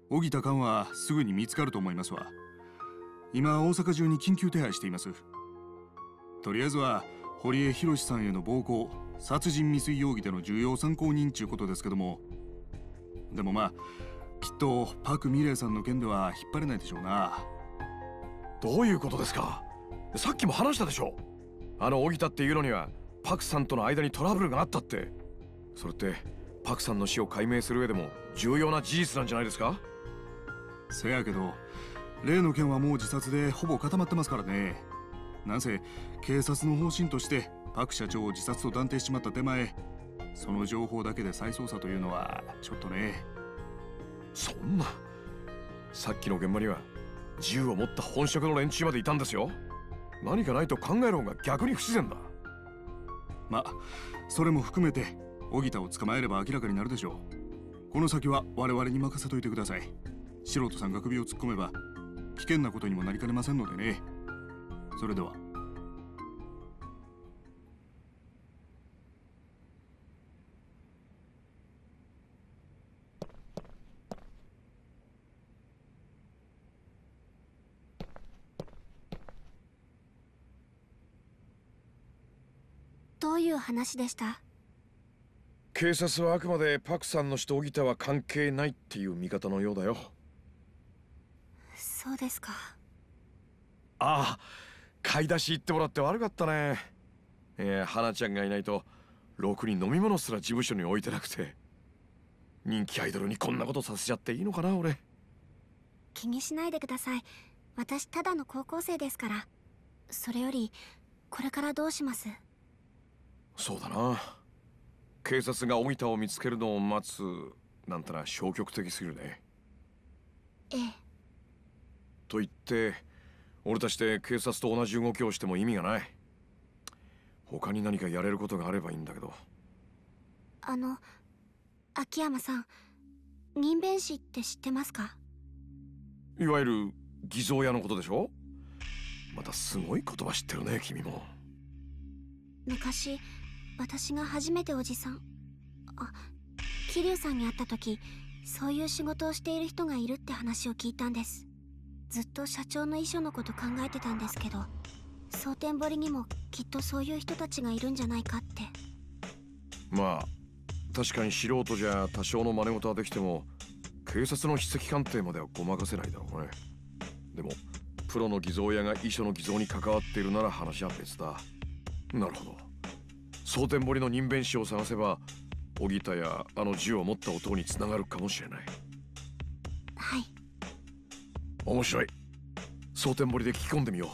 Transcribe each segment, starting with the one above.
荻田寛はすぐに見つかると思いますわ。今大阪中に緊急手配しています。とりあえずは堀江博さんへの暴行、殺人未遂容疑での重要参考人ちゅうことですけども、でもまあきっとパク・ミレイさんの件では引っ張れないでしょうな。 どういうことですか？さっきも話したでしょ。あの荻田っていうのにはパクさんとの間にトラブルがあったって。それってパクさんの死を解明する上でも重要な事実なんじゃないですか？ せやけど例の件はもう自殺でほぼ固まってますからね。なんせ警察の方針としてパク社長を自殺と断定しちまった手前、その情報だけで再捜査というのはちょっとね。 そんな、さっきの現場には銃を持った本職の連中までいたんですよ。何かないと考える方が逆に不自然だ。 まあそれも含めて荻田を捕まえれば明らかになるでしょう。この先は我々に任せといてください。素人さんが首を突っ込めば危険なことにもなりかねませんのでね。それでは。 どういう話でした？ 警察はあくまでパクさんの死と荻田は関係ないっていう見方のようだよ。 そうですか。 ああ、買い出し行ってもらって悪かったね。花ちゃんがいないとろくに飲み物すら事務所に置いてなくて。人気アイドルにこんなことさせちゃっていいのかな俺。 気にしないでください。私ただの高校生ですから。それよりこれからどうします？ そうだな。警察が荻田を見つけるのを待つなんてのは消極的すぎるね。 ええ。 と言って俺たちで警察と同じ動きをしても意味がない。他に何かやれることがあればいいんだけど。 秋山さん、人弁師って知ってますか？ いわゆる偽造屋のことでしょ。またすごい言葉知ってるね君も。 昔私が初めて桐生さんに会った時、そういう仕事をしている人がいるって話を聞いたんです。ずっと社長の遺書のこと考えてたんですけど、蒼天堀にもきっとそういう人たちがいるんじゃないかって。 まあ確かに素人じゃ多少の真似事はできても警察の筆跡鑑定まではごまかせないだろうね。でもプロの偽造屋が遺書の偽造に関わっているなら話は別だ。なるほど。蒼天堀の人弁師を探せば荻田やあの銃を持った男につながるかもしれない。 はい。 面白い。蒼天堀で聞き込んでみよ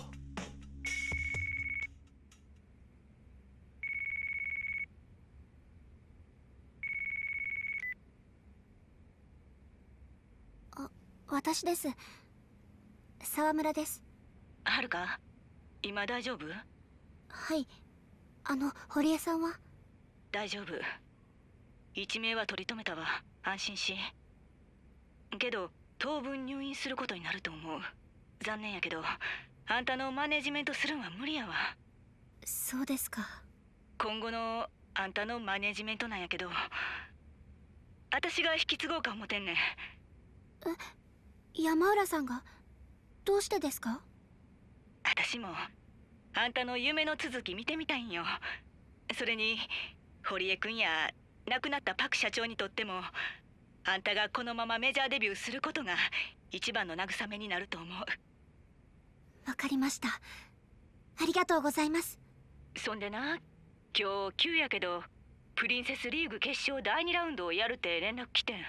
う。私です。沢村です。 はるか、今大丈夫？ はい。堀江さんは？ 大丈夫。一命は取り留めたわ。安心し。けど当分入院することになると思う。残念やけどあんたのマネジメントするんは無理やわ。 そうですか。 今後のあんたのマネジメントなんやけど、私が引き継ごうか思てんねん。 山浦さんが？どうしてですか？ 私もあんたの夢の続き見てみたいんよ。それに堀江君や亡くなったパク社長にとってもあんたがこのままメジャーデビューすることが一番の慰めになると思う。 わかりました。ありがとうございます。 そんでな、今日急やけどプリンセスリーグ決勝第2ラウンドをやるって連絡来てん。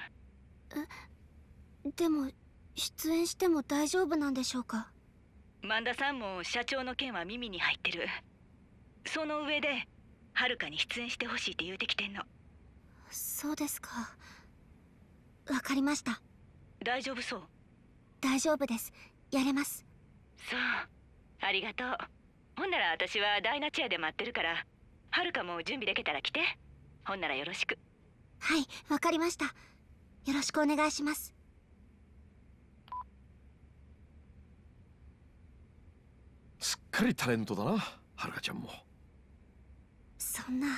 でも出演しても大丈夫なんでしょうか？ 萬田さんも社長の件は耳に入ってる。その上ではるかに出演してほしいって言うてきてんの。 そうですか。わかりました。 大丈夫そう？ 大丈夫です。やれます。 そう、ありがとう。ほんなら私はダイナチェアで待ってるから、はるかも準備できたら来て。ほんならよろしく。 はい、わかりました。よろしくお願いします。 すっかりタレントだな、はるかちゃんも。 そんな。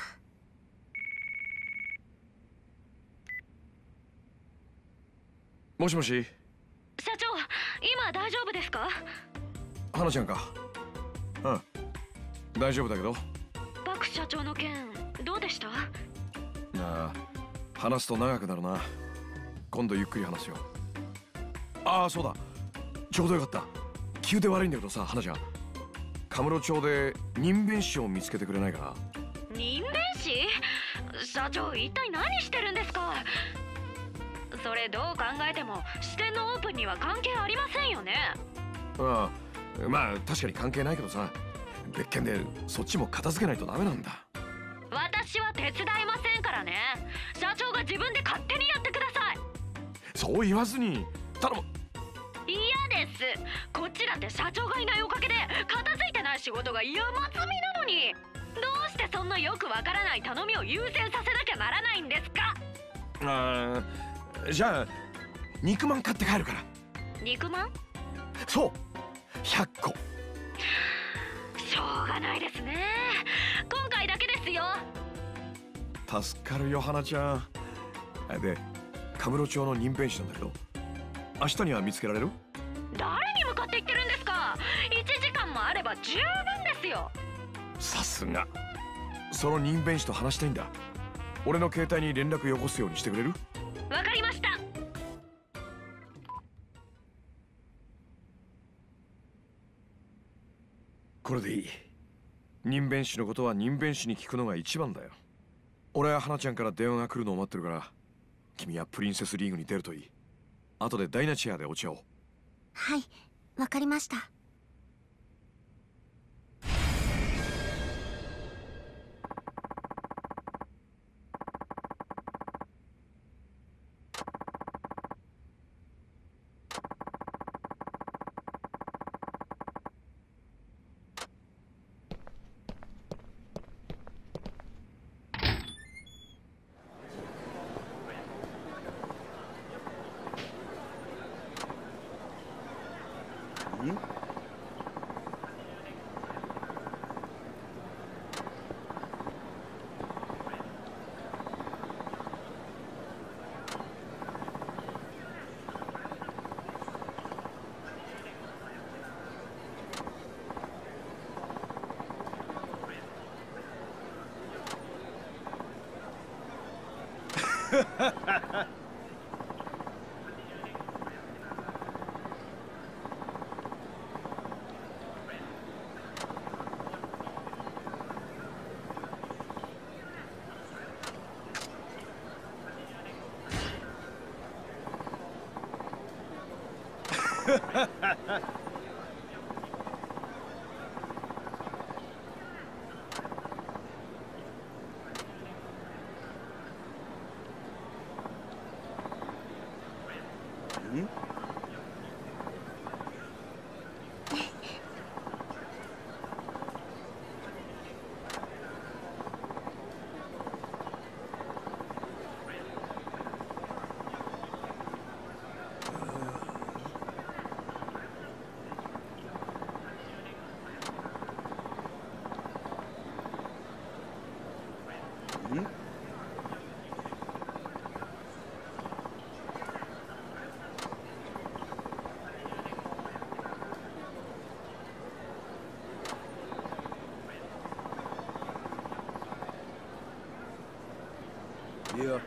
もしもし。 社長、今大丈夫ですか？ 花ちゃんか。うん、大丈夫だけど。 パク社長の件どうでした？ ああ、話すと長くなるな。今度ゆっくり話すよ。ああ、そうだ、ちょうどよかった。急で悪いんだけどさ、花ちゃん、カムロ町で人弁師を見つけてくれないかな。 人弁師？社長、一体何してるんですか？それどう考えても支店のオープンには関係ありませんよね。 ああ、まあ確かに関係ないけどさ、別件でそっちも片付けないとダメなんだ。 私は手伝いませんからね。社長が自分で勝手にやってください。 そう言わずに頼む。 嫌です。こっちだって社長がいないおかげで片付いてない仕事が山積みなのに、どうしてそんなよくわからない頼みを優先させなきゃならないんですか？ ああ、じゃあ肉まん買って帰るから。 肉まん？ そう、100個。 しょうがないですね。今回だけですよ。 助かるよ、花ちゃん。で、カムロ町の人弁師なんだけど、明日には見つけられる？ 誰に向かって言ってるんですか？1時間もあれば十分ですよ。 さすが。その人弁師と話したいんだ。俺の携帯に連絡よこすようにしてくれる？ わかりました。 これでいい。人弁師のことは人弁師に聞くのが一番だよ。俺は花ちゃんから電話が来るのを待ってるから、君はプリンセスリーグに出るといい。後でダイナチェアでお茶を。 はい、わかりました。 いや。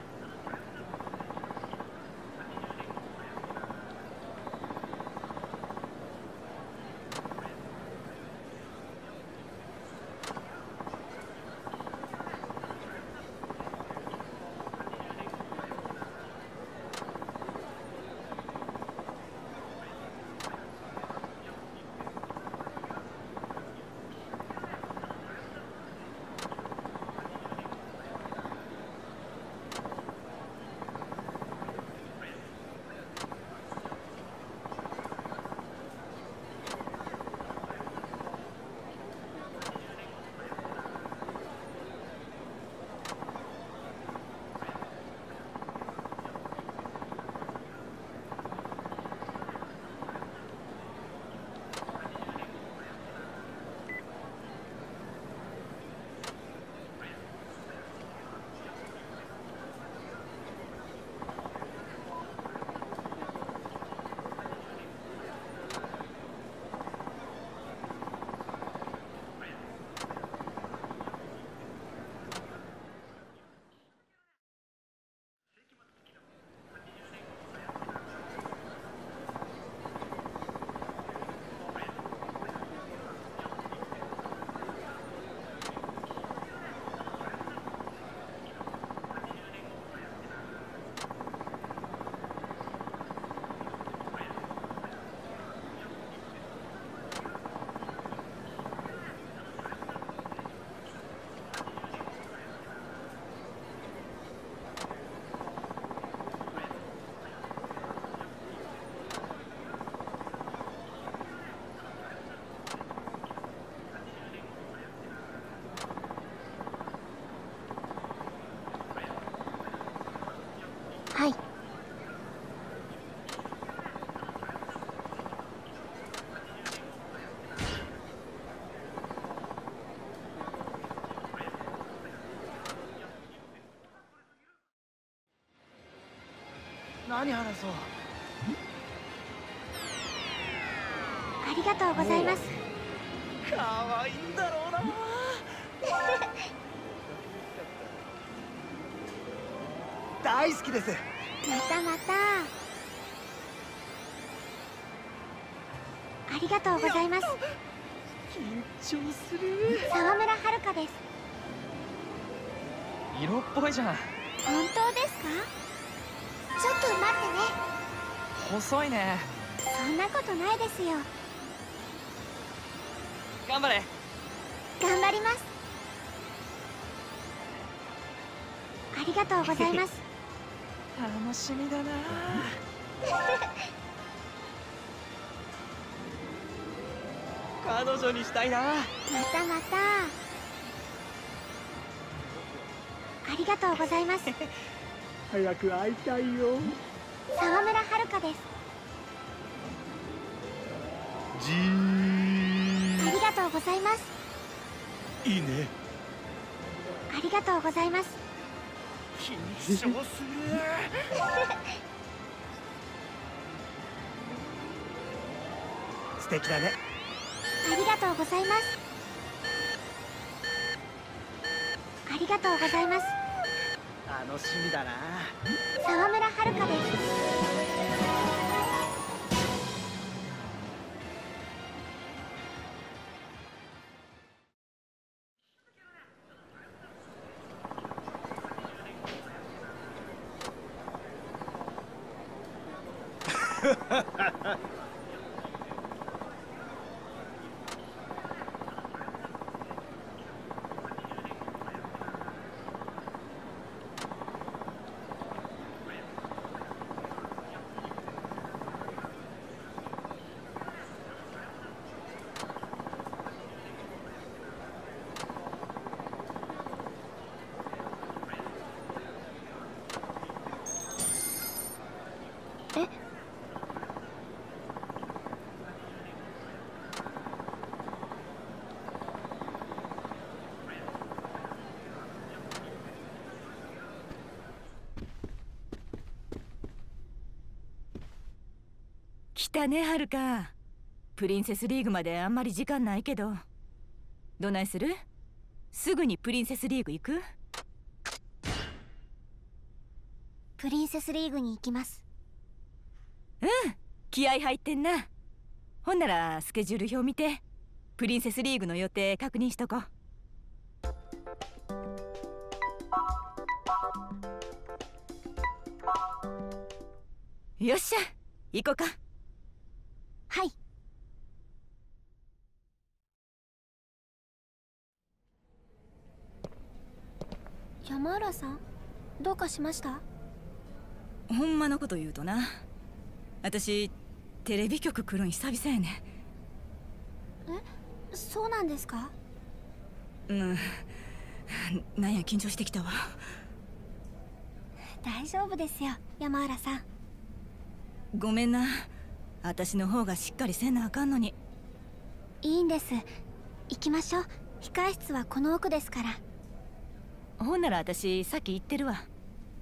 何話そう。 ありがとうございます。 可愛いんだろうな。大好きです。 またまた。ありがとうございます。 緊張する。 沢村遥です。 色っぽいじゃん。 本当ですか？ちょっと待ってね。 細いね。 そんなことないですよ。 頑張れ。 頑張ります。ありがとうございます。 楽しみだな。彼女にしたいな。 またまた。ありがとうございます。 早く会いたいよ。 沢村遥です。 じー。 ありがとうございます。 いいね。 ありがとうございます。 緊張する。素敵だね。 ありがとうございます。ありがとうございます。 楽しみだな。 沢村遥です。 来たね、はるか。プリンセスリーグまであんまり時間ないけど、どないする？すぐにプリンセスリーグ行く？ プリンセスリーグに行きます。 うん、気合入ってんな。ほんならスケジュール表見て、プリンセスリーグの予定確認しとこう。よっしゃ、行こうか。 はい。山浦さん、どうかしました？ ほんまのこと言うとな、私テレビ局来るん久々やね。 え、そうなんですか？ うん、なんや緊張してきたわ。 大丈夫ですよ、山浦さん。 ごめんな、私の方がしっかりせなあかんのに。 いいんです、行きましょう。控え室はこの奥ですから。 ほんなら私先行ってるわ。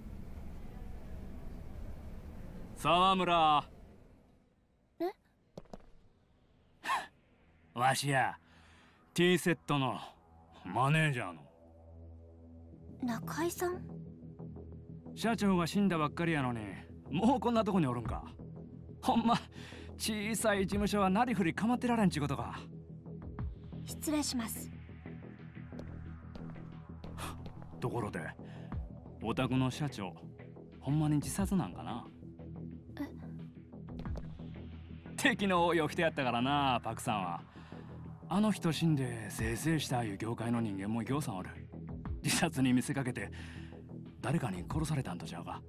沢村。 え？ わしや T セットのマネージャーの中井さん。 社長が死んだばっかりやのに、もうこんなとこにおるんか。ほんま小さい事務所はなりふり構ってられんちゅうことか。 失礼します。 ところでお宅の社長、ほんまに自殺なんかな？敵の多いお人やったからな、パクさんは。あの人死んでせいせいしたいう業界の人間もぎょうさんおる。自殺に見せかけて誰かに殺されたんとちゃうか。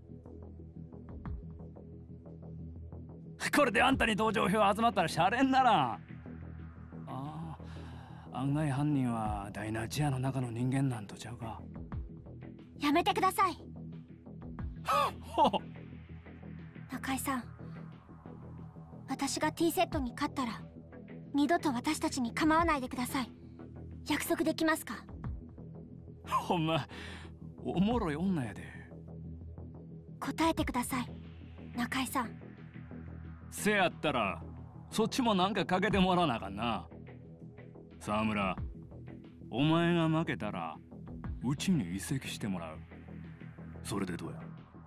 これであんたに同情票集まったらシャレにならん。ああ、案外犯人はダイナチアの中の人間なんとちゃうか。 やめてください。 ほっ中井さん、私が T セットに勝ったら二度と私たちに構わないでください。約束できますか？ ほんまおもろい女やで。 答えてください。 中井さん。 せやったらそっちもなんかかけてもらわなあかんな。沢村、お前が負けたらうちに移籍してもらう。それでどうや？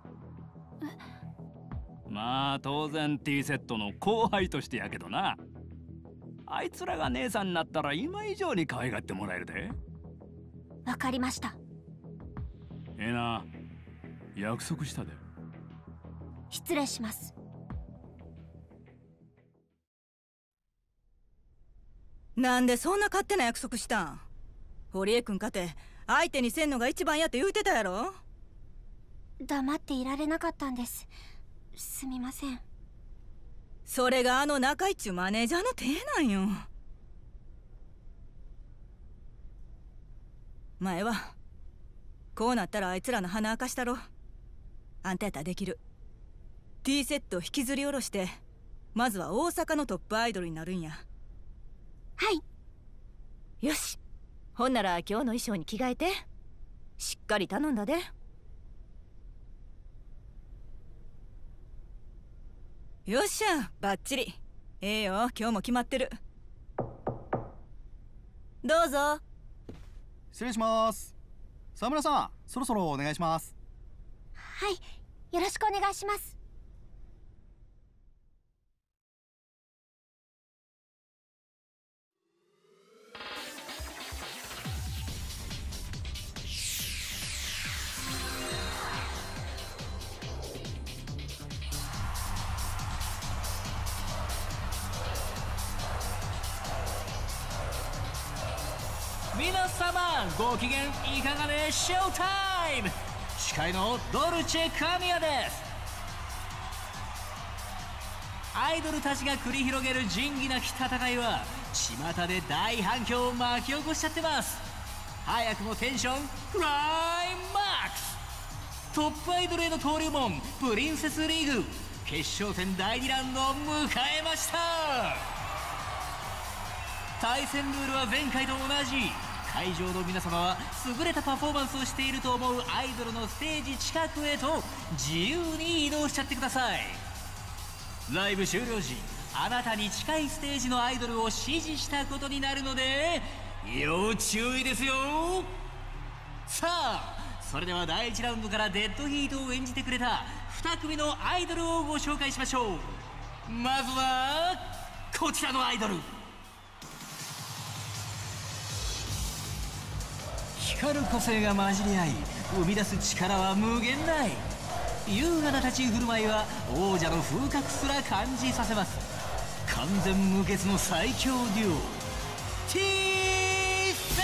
まあ当然 T セットの後輩としてやけどな。あいつらが姉さんになったら今以上に可愛がってもらえるで。 わかりました。 ええな、約束したで。 失礼します。 なんでそんな勝手な約束したん？堀江君かて相手にせんのが一番やって言うてたやろ。 黙っていられなかったんです。すみません。 それがあの中井っちゅうマネージャーの手なんよ。前はこうなったらあいつらの鼻明かしたろ。あんたやったらできる。 T セットを引きずり下ろしてまずは大阪のトップアイドルになるんや。 はい。 よし、ほんなら今日の衣装に着替えてしっかり頼んだで。よっしゃ、バッチリ。ええよ、今日も決まってる。どうぞ。 失礼します。沢村さん、そろそろお願いします。 はい、よろしくお願いします。 皆様ご機嫌いかがでショータイム。司会のドルチェ神谷です。アイドルたちが繰り広げる仁義なき戦いは巷で大反響を巻き起こしちゃってます。早くもテンションクライマックス。トップアイドルへの登竜門プリンセスリーグ決勝戦第2ラウンドを迎えました。対戦ルールは前回と同じ。会場の皆様は優れたパフォーマンスをしていると思うアイドルのステージ近くへと自由に移動しちゃってください。ライブ終了時、あなたに近いステージのアイドルを指示したことになるので要注意ですよ。さあ、それでは第1ラウンドからデッドヒートを演じてくれた2組のアイドルをご紹介しましょう。まずはこちらのアイドル。光る個性が混じり合い生み出す力は無限大。優雅な立ち居振る舞いは王者の風格すら感じさせます。完全無欠の最強デュオ T セッ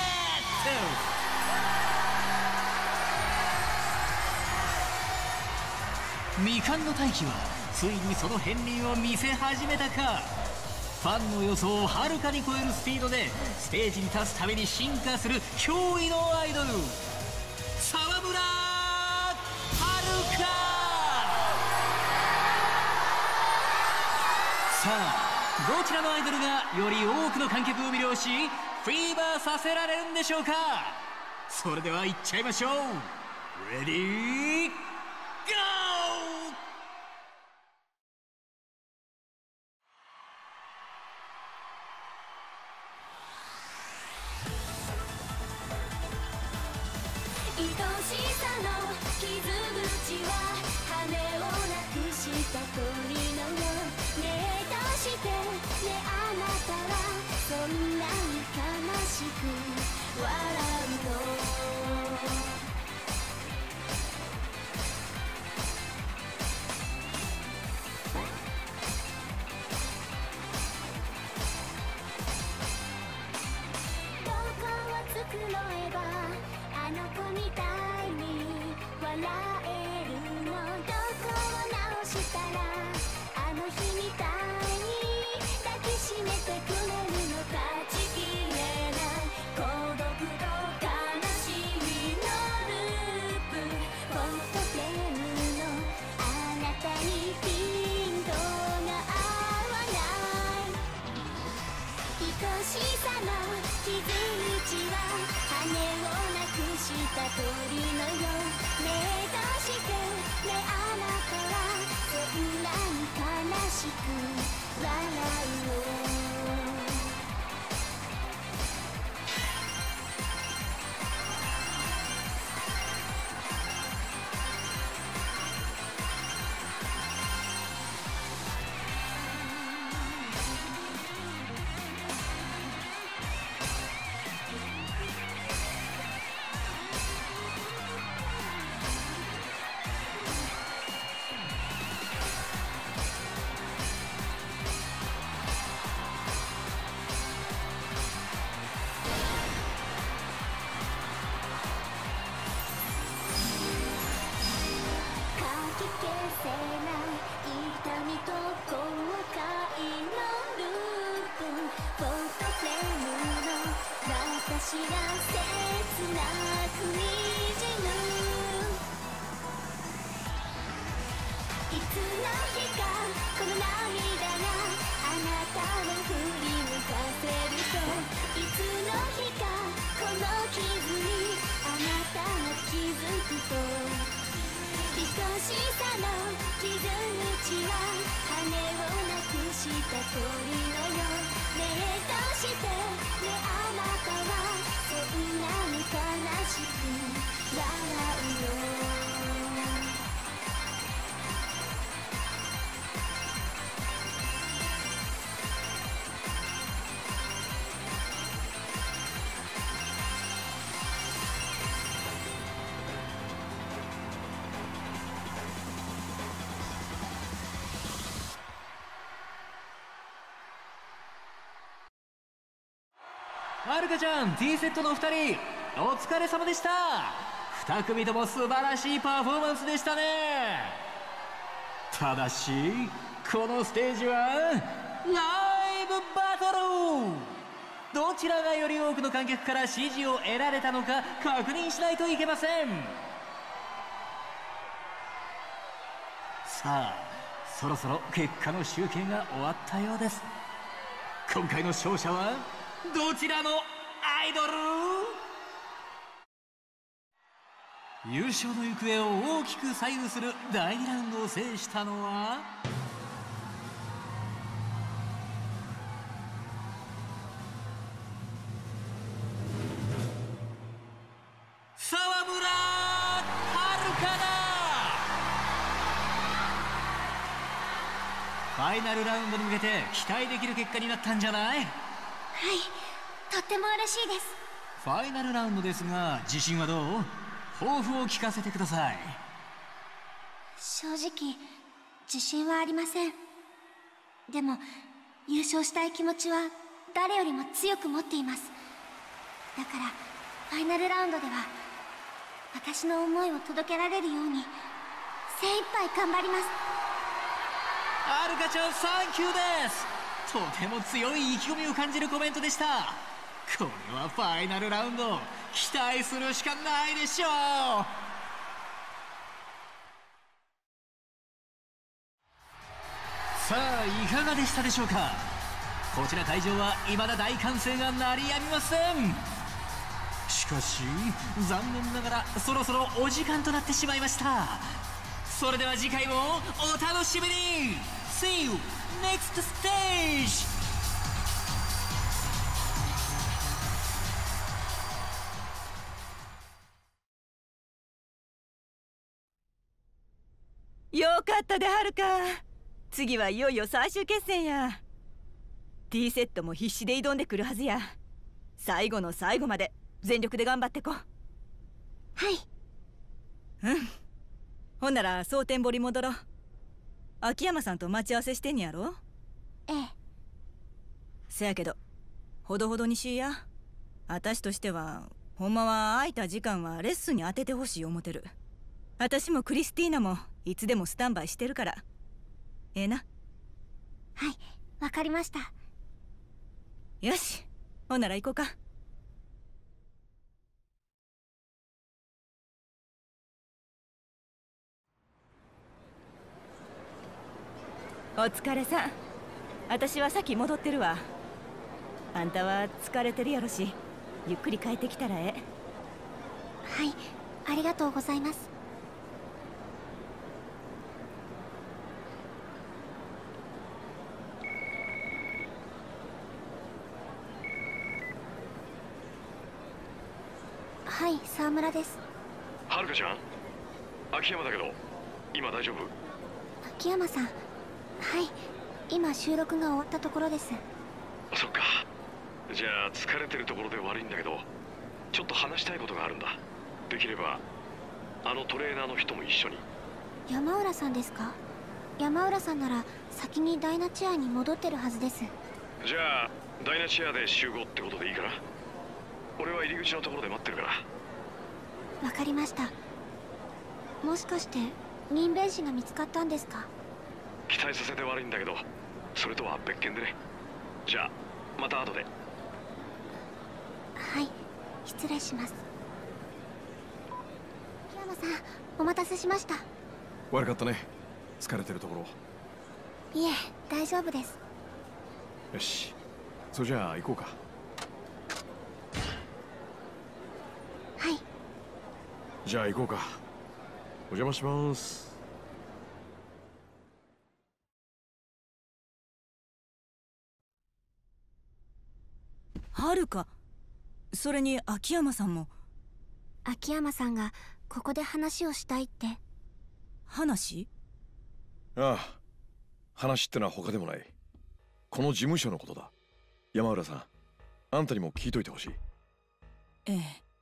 ト。未完の大器はついにその片鱗を見せ始めたか。ファンの予想をはるかに超えるスピードでステージに立つために進化する驚異のアイドル、沢村はるか。さあ、どちらのアイドルがより多くの観客を魅了しフィーバーさせられるんでしょうか。それではいっちゃいましょう。レディーゴー。 愛しさの傷口は羽をなくした鳥のよう。ねえどうしてねあなたはそんなに悲しく笑うの。どこを繕えばあの子みたいに笑えるの。どこを直したらあの日みたいに抱きしめてくれるの。断ちきれない孤独と悲しみのループ。フォトフレームのあなたにピントが合わない。愛しさの傷口は羽をなくした鳥のよう。ねえどうしてねあなたはそしく笑うよ。私が切なくにじむいつの日かこの涙があなたを振り向かせるといつの日かこの傷にあなたが気づくと愛しさの傷口は羽をなくした鳥のようねえどうしてねあなたはそんなに悲しく笑うのはるかちゃん、 T セットの2人お疲れ様でした。2組とも素晴らしいパフォーマンスでしたね。ただしこのステージはライブバトル、どちらがより多くの観客から支持を得られたのか確認しないといけません。さあそろそろ結果の集計が終わったようです。今回の勝者はどちらのアイドル？優勝の行方を大きく左右する第2ラウンドを制したのは沢村遥だ。ファイナルラウンドに向けて期待できる結果になったんじゃない？ はい、とっても嬉しいです。 ファイナルラウンドですが自信はどう？抱負を聞かせてください。 正直自信はありません。でも優勝したい気持ちは誰よりも強く持っています。だからファイナルラウンドでは私の思いを届けられるように精一杯頑張ります。 はるかちゃん、サンキューです。とても強い意気込みを感じるコメントでした。これはファイナルラウンド期待するしかないでしょう。さあいかがでしたでしょうか。こちら会場は未だ大歓声が鳴りやみません。しかし残念ながらそろそろお時間となってしまいました。それでは次回もお楽しみに。 See you next stage。 よかったではるか。次はいよいよ最終決戦や。 T セットも必死で挑んでくるはずや。最後の最後まで全力で頑張ってこ。はい。うん。ほんなら蒼天堀戻ろう。秋山さんと待ち合わせしてんやろ。 ええ。 せやけどほどほどにしいや。私としてはほんまは空いた時間はレッスンに当ててほしい思てる。私もクリスティーナもいつでもスタンバイしてるから。ええな。 はい、わかりました。 よし、ほんなら行こうか。お疲れさん。私は先戻ってるわ。あんたは疲れてるやろし、ゆっくり帰ってきたらええ。 はい、ありがとうございます。 はい、沢村です。 はるかちゃん、秋山だけど今大丈夫？ 秋山さん、はい、今収録が終わったところです。 そっか。じゃあ疲れてるところで悪いんだけど、ちょっと話したいことがあるんだ。できればあのトレーナーの人も一緒に。 山浦さんですか？山浦さんなら先にダイナチェアに戻ってるはずです。 じゃあダイナチェアで集合ってことでいいかな？俺は入り口のところで待ってるから。 わかりました。もしかして人弁士が見つかったんですか？ 期待させて悪いんだけど、それとは別件でね。じゃあまた後で。 はい、失礼します。秋山さん、お待たせしました。 悪かったね、疲れてるところ。 いえ、大丈夫です。 よし、それじゃあ行こうか。 はい。 じゃあ行こうか。お邪魔します。 はるか、それに秋山さんも。 秋山さんがここで話をしたいって。 話？ ああ、話ってのは他でもない。この事務所のことだ。山浦さん、あんたにも聞いといてほしい。 ええ。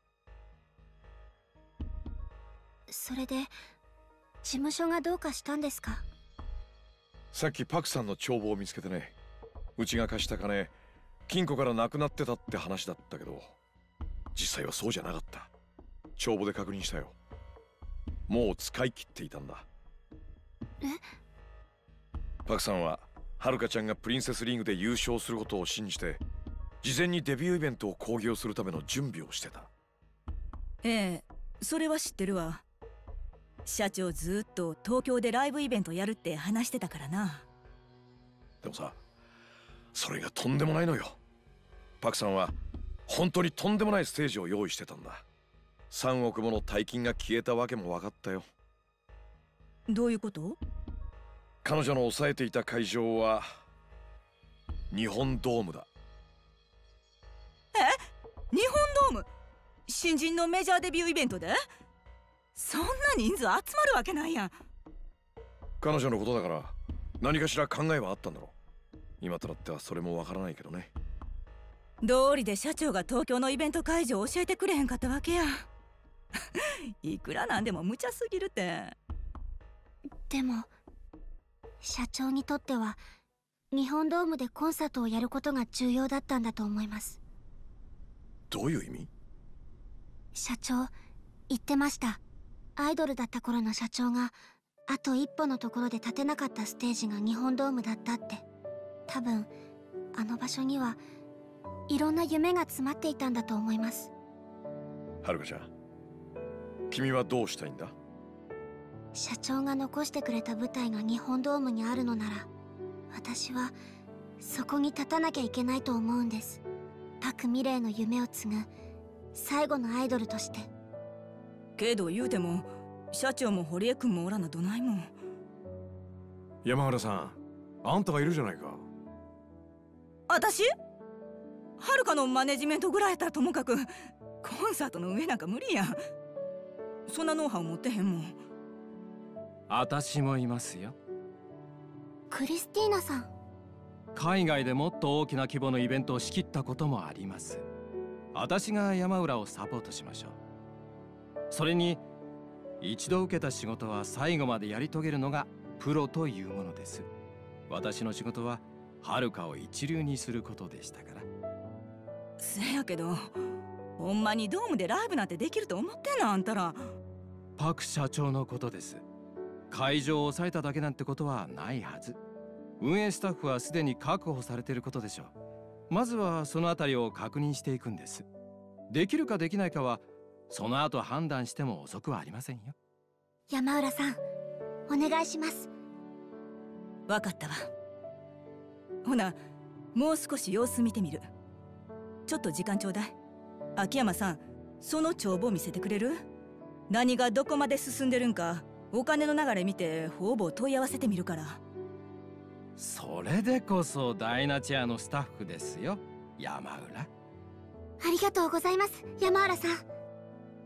それで事務所がどうかしたんですか？ さっきパクさんの帳簿を見つけてね。うちが貸した金、金庫からなくなってたって話だったけど、実際はそうじゃなかった。帳簿で確認したよ。もう使い切っていたんだ。 え？ パクさんははるかちゃんがプリンセスリーグで優勝することを信じて、事前にデビューイベントを興行するための準備をしてた。 ええ、それは知ってるわ。社長ずっと東京でライブイベントやるって話してたからな。 でもさ、それがとんでもないのよ。パクさんは本当にとんでもないステージを用意してたんだ。3億もの大金が消えたわけも分かったよ。 どういうこと？ 彼女の抑えていた会場は日本ドームだ。 え？日本ドーム？新人のメジャーデビューイベントで？そんな人数集まるわけないやん。 彼女のことだから何かしら考えはあったんだろう。今となってはそれもわからないけどね。 道理で社長が東京のイベント会場を教えてくれへんかったわけや。いくらなんでも無茶すぎるって。 でも社長にとっては日本ドームでコンサートをやることが重要だったんだと思います。 どういう意味？ 社長言ってました。アイドルだった頃の社長があと一歩のところで立てなかったステージが日本ドームだったって。多分あの場所にはいろんな夢が詰まっていたんだと思います。 はるかちゃん、君はどうしたいんだ？ 社長が残してくれた舞台が日本ドームにあるのなら、私はそこに立たなきゃいけないと思うんです。パク・ミレイの夢を継ぐ最後のアイドルとして。 けど言うても社長も堀江君もおらなどないもん。 山原さん、あんたがいるじゃないか。 私？はるかのマネジメントぐらいやったらともかくコンサートの上なんか無理やん。そんなノウハウ持ってへんもん。 私もいますよ。 クリスティーナさん。 海外でもっと大きな規模のイベントを仕切ったこともあります。私が山浦をサポートしましょう。それに一度受けた仕事は最後までやり遂げるのがプロというものです。私の仕事ははるかを一流にすることでしたから。 せやけどほんまにドームでライブなんてできると思ってんの？あんたら。 パク社長のことです。会場を抑えただけなんてことはないはず。運営スタッフはすでに確保されていることでしょう。まずはそのあたりを確認していくんです。できるかできないかはその後判断しても遅くはありませんよ。 山浦さん、お願いします。 わかったわ。ほな、もう少し様子見てみる。ちょっと時間ちょうだい。秋山さん、その帳簿見せてくれる？何がどこまで進んでるんかお金の流れ見てほぼ問い合わせてみるから。 それでこそダイナチェアのスタッフですよ、山浦。 ありがとうございます、山浦さん。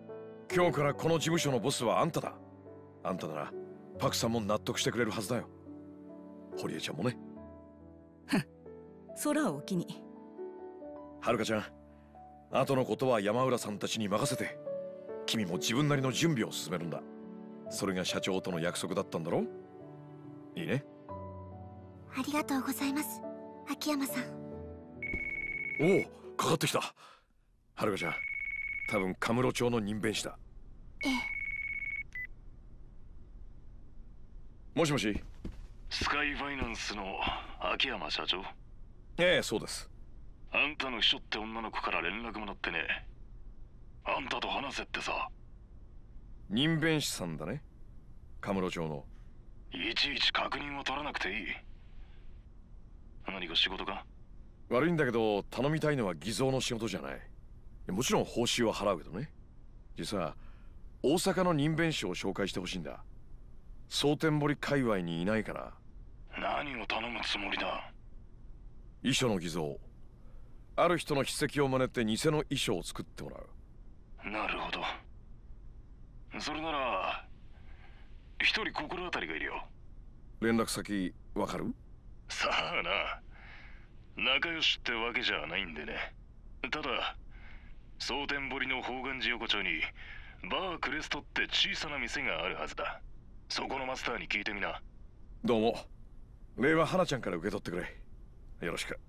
今日からこの事務所のボスはあんただ。あんたならパクさんも納得してくれるはずだよ。堀江ちゃんもね。 空を機に。 はるかちゃん、後のことは山浦さんたちに任せて、君も自分なりの準備を進めるんだ。それが社長との約束だったんだろ。いいね。 ありがとうございます、秋山さん。 おお、かかってきた。はるかちゃん、多分カムロ町の任弁士だ。 ええ。 もしもし。 スカイファイナンスの秋山社長。 ええ、そうです。 あんたの秘書って女の子から連絡もらってね。あんたと話せってさ。 任弁士さんだね、カムロ町の。 いちいち確認を取らなくていい。何か仕事か？ 悪いんだけど、頼みたいのは偽造の仕事じゃない。もちろん報酬は払うけどね。実は大阪の任弁士を紹介してほしいんだ。蒼天堀界隈にいないかな。 何を頼むつもりだ？ 遺書の偽造。ある人の筆跡を真似て偽の遺書を作ってもらう。 なるほど。それなら一人心当たりがいるよ。 連絡先わかる？ さあな、仲良しってわけじゃないんでね。ただ蒼天堀の宝願寺横丁にバークレストって小さな店があるはずだ。そこのマスターに聞いてみな。 どうも。礼は花ちゃんから受け取ってくれ。よろしく。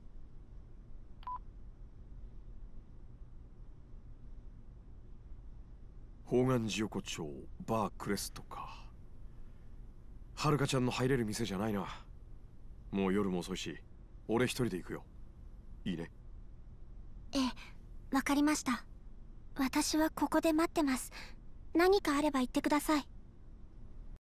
宝願寺横丁バークレストか。はるかちゃんの入れる店じゃないな。もう夜も遅いし、俺一人で行くよ。いいね。 ええ、わかりました。私はここで待ってます。何かあれば言ってください。